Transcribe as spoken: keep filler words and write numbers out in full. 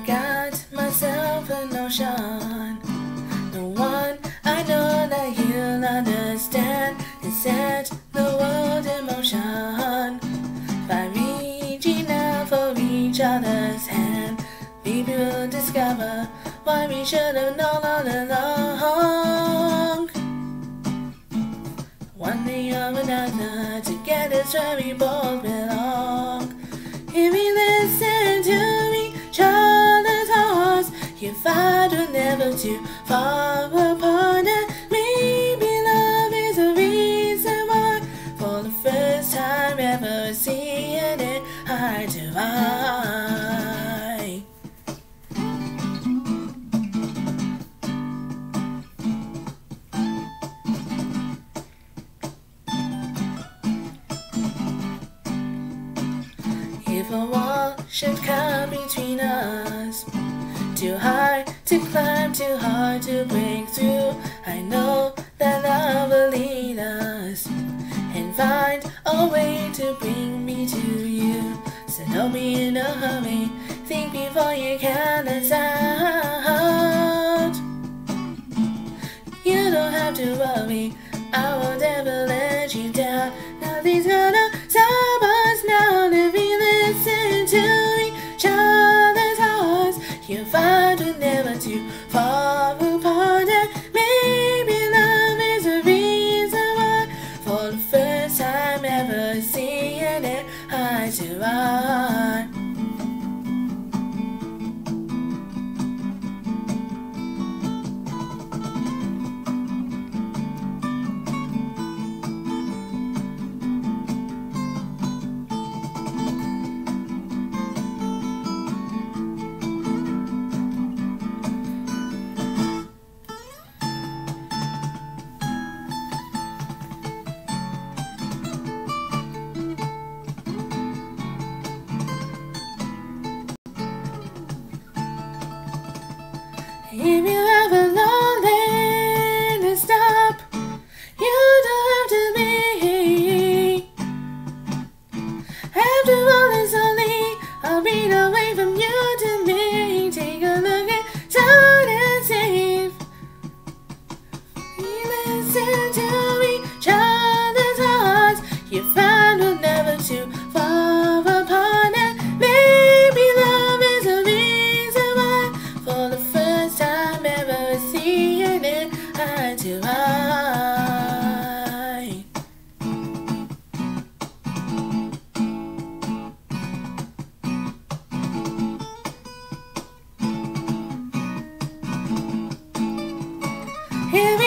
got myself a notion, the one I know that you'll understand, and set the world in motion by reaching out for each other's hand. Maybe we'll discover why we should have known all along. One day or another, together's where we both belong. If we listen to each other's hearts, you'll find we're never too far apart. And maybe love is the reason why, for the first time ever, seeing it eye to eye. If a wall should come between us, too high to climb, too hard to break through, I know that love will lead us and find a way to bring me to you. So don't be in a hurry, think before you count us out. You don't have to worry, I won't ever let you down. Nothing's gonna stop us now. If we listen to each other's hearts, you'll find we're never too far apart. And maybe love is the reason why, for the first time ever, seeing it eye to eye. If you ever lonely to stop, you don't have to be. After all, it's only a beat away from you to me. Take a look at time and safe. We listen to each other's hearts, you find we're never too far apart. And maybe love is the reason why, for the first time ever, seeing it eye to eye. Here